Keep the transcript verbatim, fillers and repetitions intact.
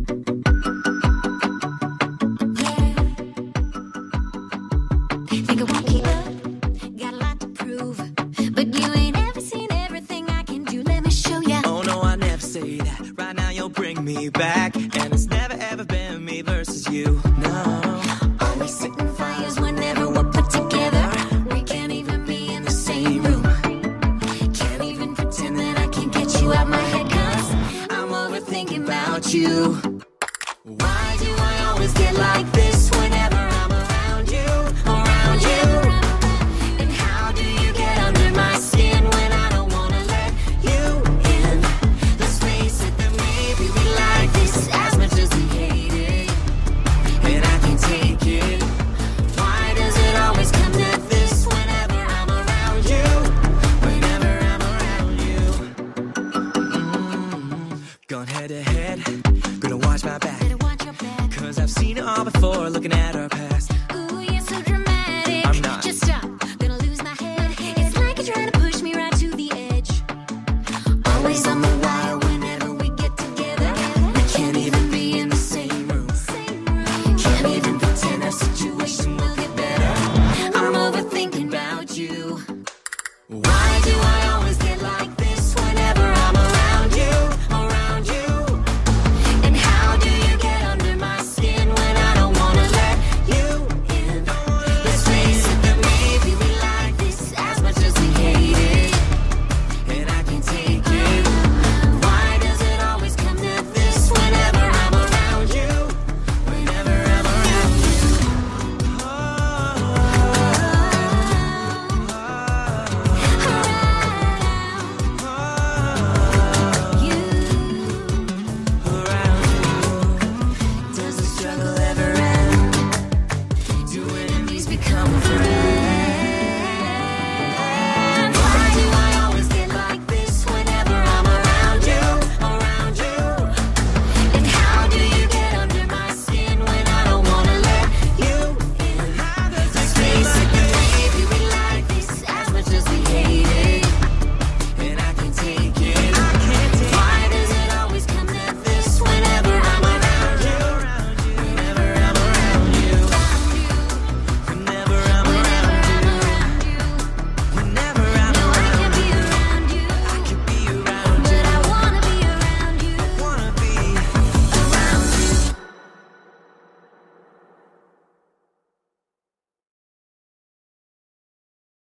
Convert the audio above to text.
Think I won't keep up, got a lot to prove, but you ain't ever seen everything I can do. Let me show ya. Oh no, I never say that. Right now you'll bring me back, and it's never ever been me versus you. No, Always setting fires whenever we're put together. We can't even be in the same room. Can't even pretend that I can get you out my head, cause I'm overthinking about you. Why do I always get like this whenever I'm around you, around you? And how do you get under my skin when I don't wanna let you in? Let's face it, that maybe we like this as much as we hate it, and I can take it. Why does it always come to this whenever I'm around you, whenever I'm around you? mm, gone head to head, gonna watch my back, Better watch your back. cause I've seen it all before, looking at her